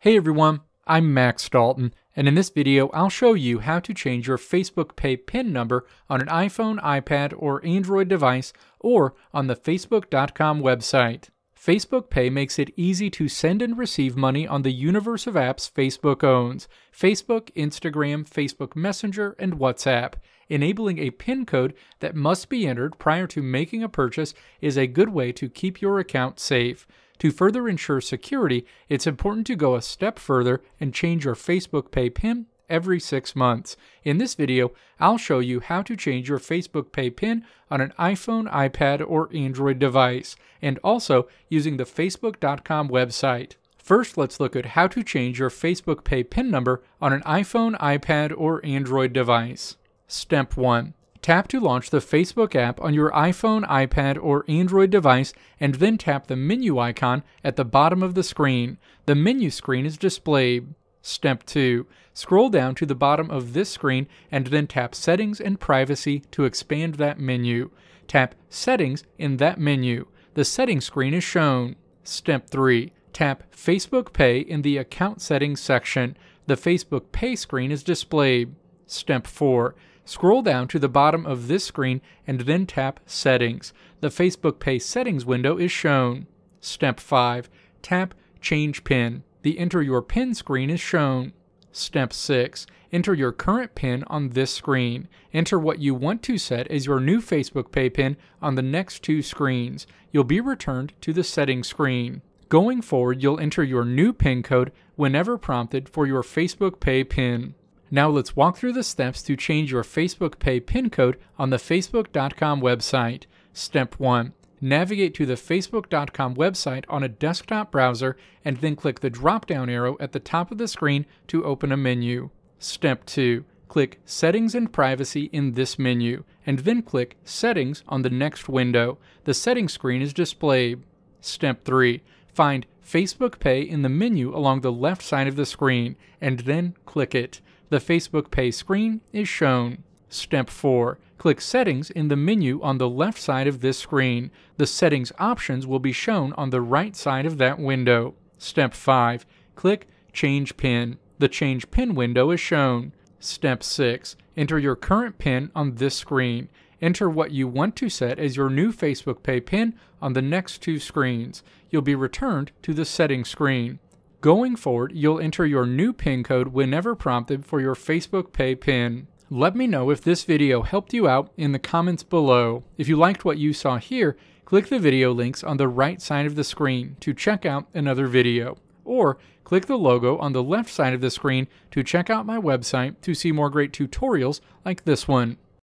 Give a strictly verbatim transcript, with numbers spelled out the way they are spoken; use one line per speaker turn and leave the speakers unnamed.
Hey everyone, I'm Max Dalton, and in this video I'll show you how to change your Facebook Pay PIN number on an iPhone, iPad, or Android device, or on the Facebook dot com website. Facebook Pay makes it easy to send and receive money on the universe of apps Facebook owns: Facebook, Instagram, Facebook Messenger, and WhatsApp. Enabling a PIN code that must be entered prior to making a purchase is a good way to keep your account safe. To further ensure security, it's important to go a step further and change your Facebook Pay PIN every six months. In this video, I'll show you how to change your Facebook Pay PIN on an iPhone, iPad, or Android device, and also using the Facebook dot com website. First, let's look at how to change your Facebook Pay PIN number on an iPhone, iPad, or Android device. Step one. Tap to launch the Facebook app on your iPhone, iPad, or Android device, and then tap the menu icon at the bottom of the screen. The menu screen is displayed. Step two. Scroll down to the bottom of this screen and then tap Settings and Privacy to expand that menu. Tap Settings in that menu. The settings screen is shown. Step three. Tap Facebook Pay in the Account Settings section. The Facebook Pay screen is displayed. Step four. Scroll down to the bottom of this screen and then tap Settings. The Facebook Pay settings window is shown. Step five. Tap Change PIN. The Enter Your PIN screen is shown. Step six. Enter your current PIN on this screen. Enter what you want to set as your new Facebook Pay PIN on the next two screens. You'll be returned to the settings screen. Going forward, you'll enter your new PIN code whenever prompted for your Facebook Pay PIN. Now let's walk through the steps to change your Facebook Pay PIN code on the Facebook dot com website. Step one. Navigate to the Facebook dot com website on a desktop browser and then click the drop-down arrow at the top of the screen to open a menu. Step two. Click Settings and Privacy in this menu, and then click Settings on the next window. The settings screen is displayed. Step three. Find Facebook Pay in the menu along the left side of the screen, and then click it. The Facebook Pay screen is shown. Step four. Click Settings in the menu on the left side of this screen. The settings options will be shown on the right side of that window. Step five. Click Change PIN. The Change PIN window is shown. Step six. Enter your current PIN on this screen. Enter what you want to set as your new Facebook Pay PIN on the next two screens. You'll be returned to the settings screen. Going forward, you'll enter your new PIN code whenever prompted for your Facebook Pay PIN. Let me know if this video helped you out in the comments below. If you liked what you saw here, click the video links on the right side of the screen to check out another video. Or click the logo on the left side of the screen to check out my website to see more great tutorials like this one.